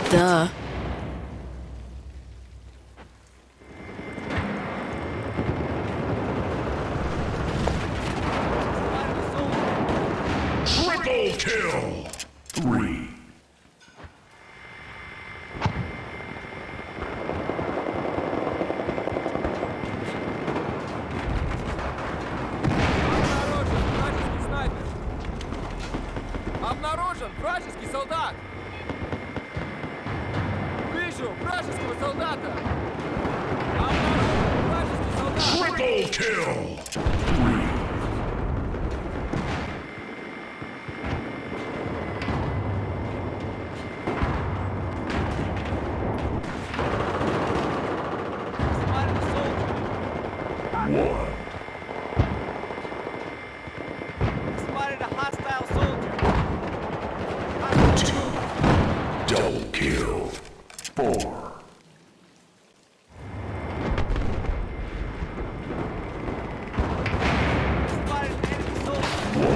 Duh. Triple kill! 3. Обнаружен вражеский солдат! Вижу вражеского солдата! Обнаружен вражеский солдат! Triple kill! 3. Spotted a hostile soldier! Double kill. 4. Spotted an enemy soldier!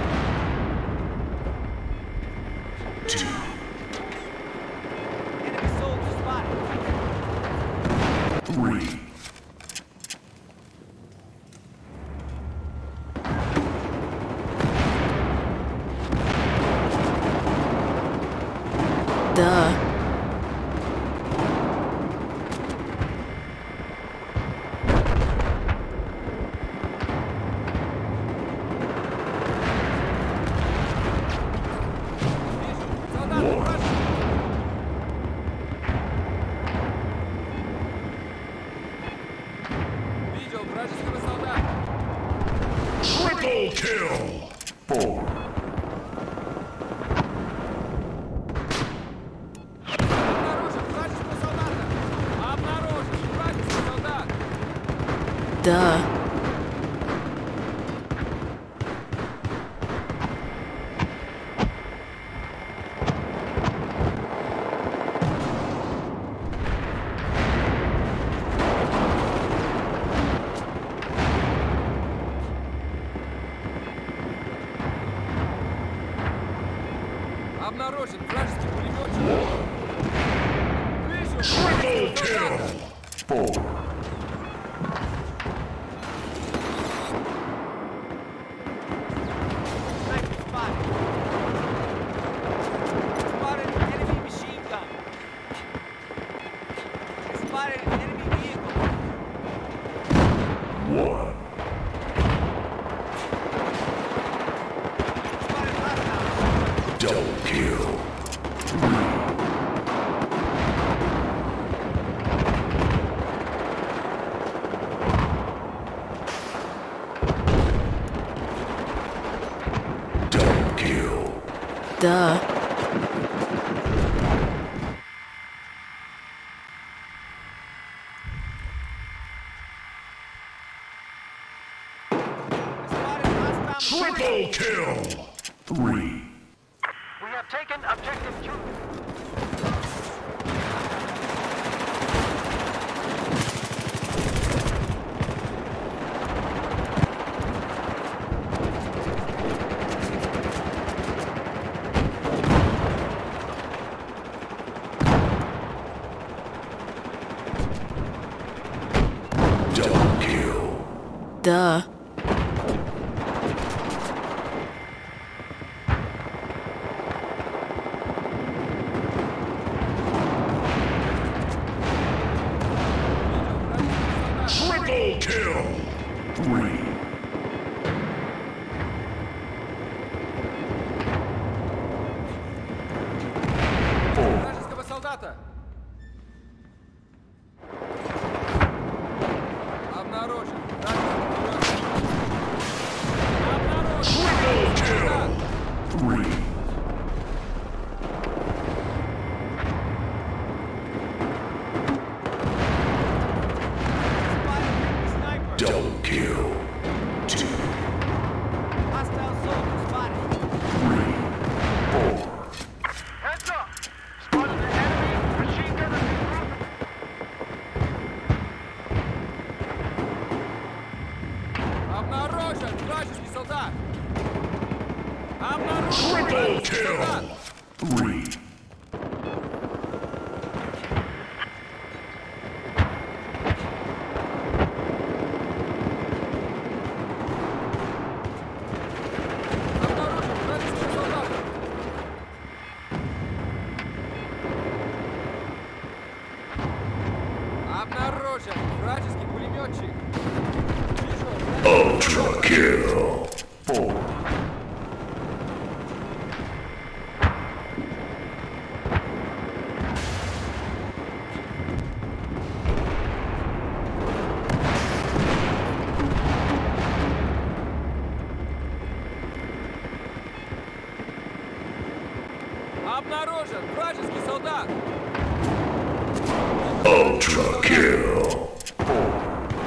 2. Enemy soldier spotted! 3. Duh. Солдат вражеский! Видел вражеского солдата! Triple kill. 4. Обнаружен вражеского солдата! Обнаружен вражеский солдат! Duh. Обнаружен вражеский пулеметчик! Вижу! Triple kill. 4. Sniper spotted! Spotted an enemy machine gun! Spotted an enemy vehicle! 1. Spotted hostile! Double kill. 3. Double kill. Duh. Spotted hostile machine Triple gun! kill. 3. We have taken objective 2. Double kill. Duh. Triple kill. 3. Вражеского солдата! Обнаружен! Triple kill. 3. Sniper! Double kill. 2. Hostile soldier spotted! 3. 4. Heads up! Spotted an enemy machine gunner recruitment! Обнаружен вражеский солдат! Обнаружен Triple вражеский kill. солдат! 3. Ultra kill. 4. Обнаружен вражеский солдат! Ultra kill. 4.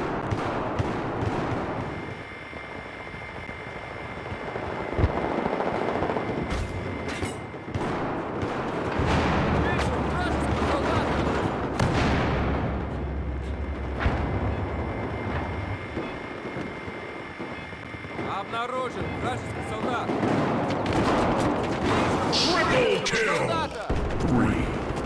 Вижу вражеского солдата! Обнаружен вражеский солдат! Triple kill. Солдата! 3.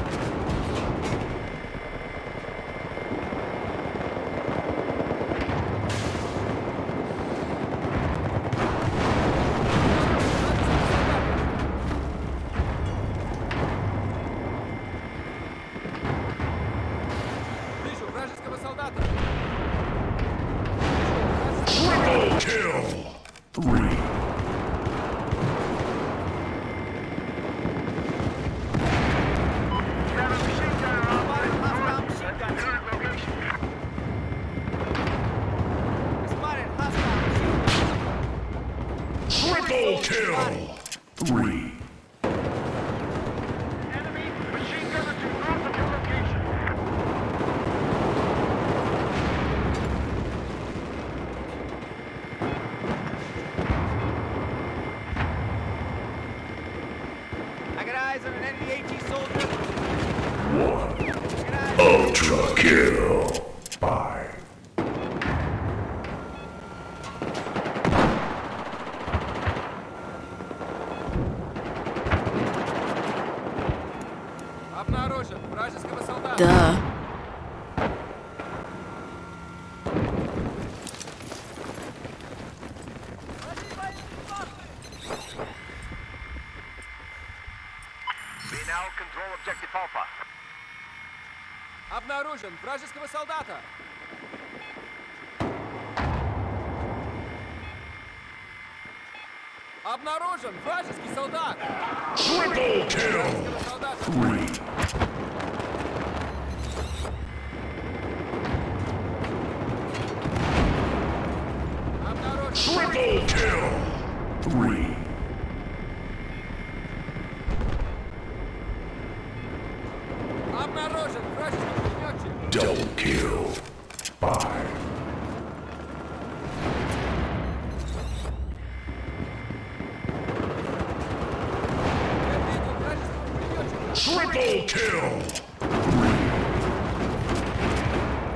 Вижу вражеского солдата! Triple kill. 3. Got a machine gunner online. Current location. Triple kill. 3. Enemy machine gunner to north of your location. I got eyes on an enemy AT soldier. 1. Ultra kill. 5. Обнаружен вражеского солдата! Duh. We now control objective Alpha. Обнаружен вражеского солдата! Обнаружен вражеский солдат! Triple kill. Вражеского солдата! 3. Обнаружен! Triple kill. 3. Обнаружен вражеский пулеметчик! Double kill. 5. Я видел вражеского пулеметчика! Triple kill.